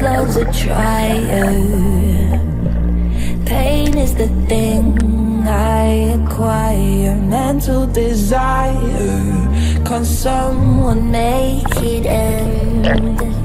love's a trier. Pain is the thing I acquire. Mental desire. Can someone make it end?